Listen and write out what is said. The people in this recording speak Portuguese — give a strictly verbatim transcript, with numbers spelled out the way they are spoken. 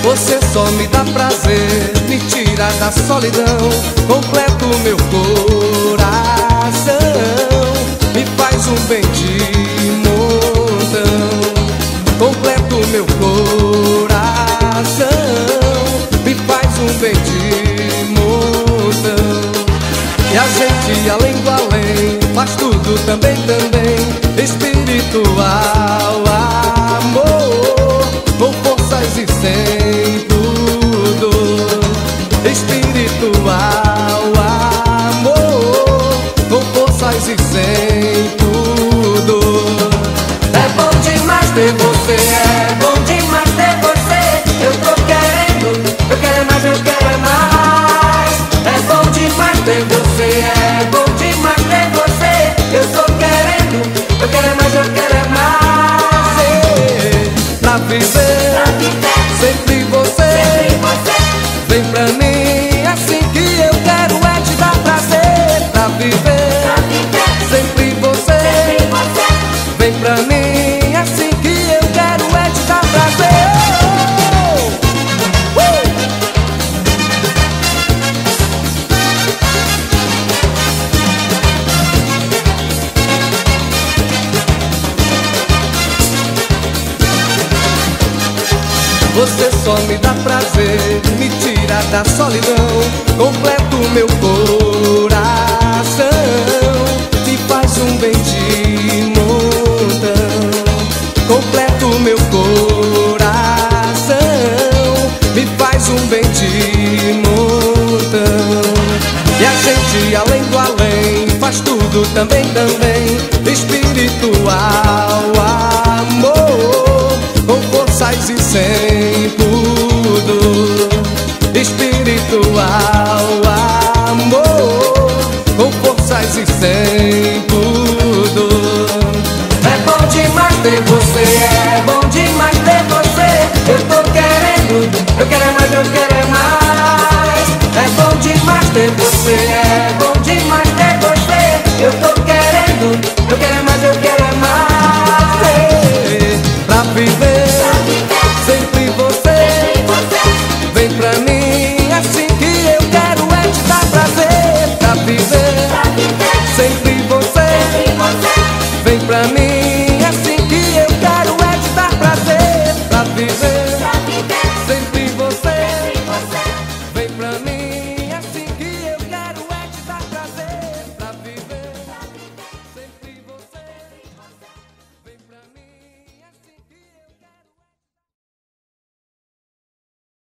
Você só me dá prazer, me tira da solidão, completa o meu coração, me faz um bem de montão, completa o meu coração, me faz um bem de montão. E a gente além do além faz tudo também, também espiritual, amor, com forças e sem pudor. Espiritual, amor, com forças e sem pudor. É bom demais ter você, é bom demais ter você. Eu tô querendo, eu quero mais, eu quero mais. É bom demais ter você, é bom demais ter você. Eu tô querendo, eu quero mais, eu quero mais. Pra viver, Pra viver, sempre você, sempre você. vem pra mim, assim que eu quero é te dar prazer. Pra viver, Pra viver, sempre você, sempre você. vem pra mim, assim que eu quero é te dar prazer. Uh! Você só me dá prazer, me tira da solidão, completa o meu coração, me faz um bem de montão, completa o meu coração, me faz um bem de montão. E a gente além do além faz tudo também, também espiritual, amor, com forças e sem pudor. Espiritual, amor, com forças e sem pudor. É bom demais ter você, é bom demais ter você. Eu tô querendo, eu quero mais, eu quero mais. É bom demais ter você, é bom demais ter você. Eu tô querendo, eu quero mais, eu quero mais. Pra viver,